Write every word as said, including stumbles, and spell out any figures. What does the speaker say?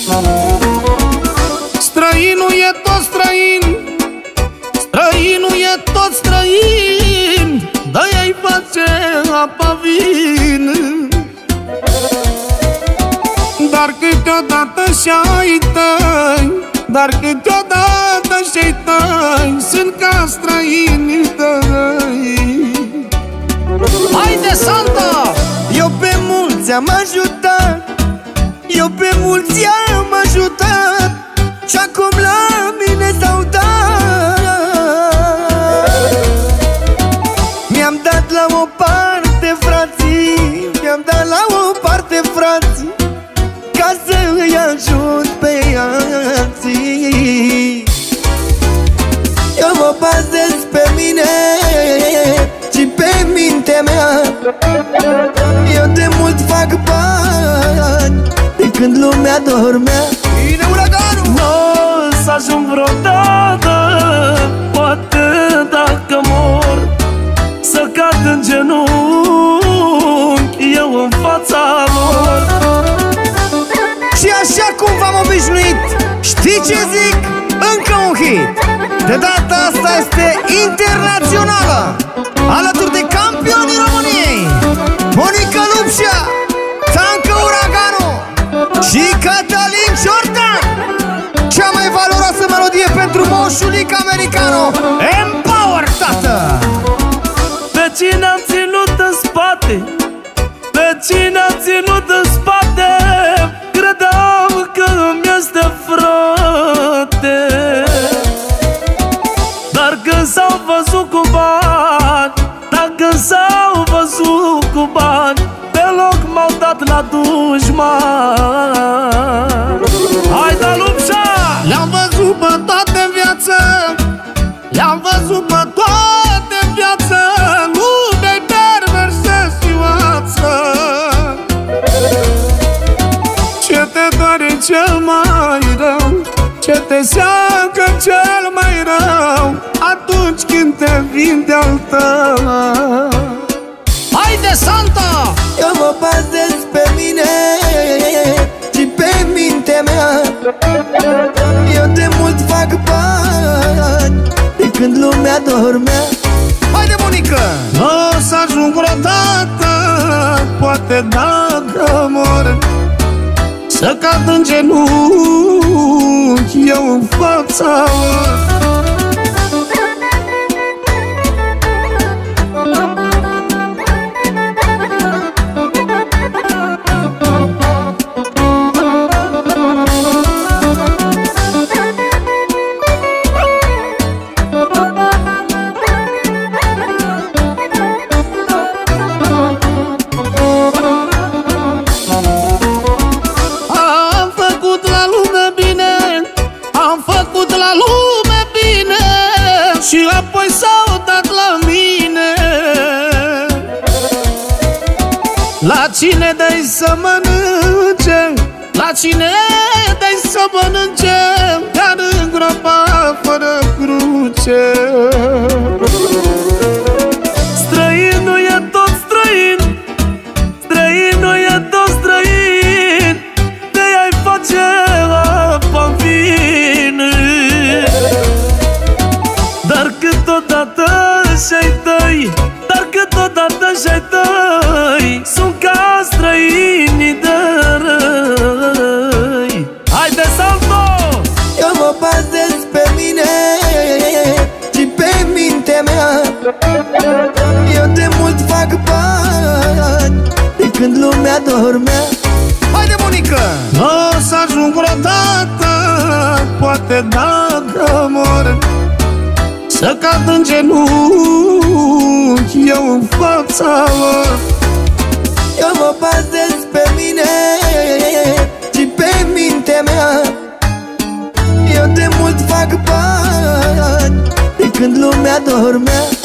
Străinul e tot străin, străinul e tot străin, de-aia-i face apa vin. Dar câteodată și-ai tăi, dar câteodată și-ai tăi sunt ca străinii tăi. Haide, Santa! Eu pe mulți am ajutat, eu pe mulți am ajutat, și acum la mine s-au dat. Mi-am dat la o parte, frații, mi-am dat la o parte, frații, ca să îi ajut pe alții. Eu mă bazez pe mine și pe mintea mea. Eu de mult fac bani de când lumea dormea. Bine, uraganul! N-o să ajung vreodată, poate dacă mor, să cad în genunchi eu în fața lor. Și așa cum v-am obișnuit, știi ce zic? Încă un hit. De data asta este internațională, alături de campionii României, Monica Lupșa, Țancă Uraganu și Cătălin Ciordan. Cea mai valoroasă melodie pentru moșulic americano. Empower, tată! Pe cine am ținut în spate, pe cine am ținut în spate, credeam că îmi este frate. Dar când s-au văzut cu bani, dar când s-au văzut cu bani, pe loc m-au dat la dușman. Haide, Lupșa! Le-am văzut pe toate în viață, le-am văzut pe toate în viață, lumea-i perversă și oață. Ce te doare cel mai rău, ce te seacă cel mai rău, atunci când te vinde al tău. Haide, Santa! Eu mă bazez pe mine și pe mintea mea. Eu de mult fac bani de când lumea dormea. Haide, Monica! O să ajung vreodată, poate dacă mor, să cad în genunchi eu în fața lor. Și apoi s-au dat la mine. La cine dai să mănânce, la cine dai să mănânce, dar în groapa fără cruce. Străinul e tot străin, străinul e tot străin, de-aia-i face apa-n vin. Dar câteodată și-ai tăi, dar câteodată și-ai tăi sunt ca străinii de răi. Haide, Salto! Eu mă bazez pe mine și pe mintea mea. Eu de mult fac bani de când lumea dormea. Haide, Monica! O să ajung vreodată, poate dacă mor, să cad în genunchi eu în fața lor. Eu mă bazez pe mine și pe mintea mea. Eu de mult fac bani de când lumea dormea.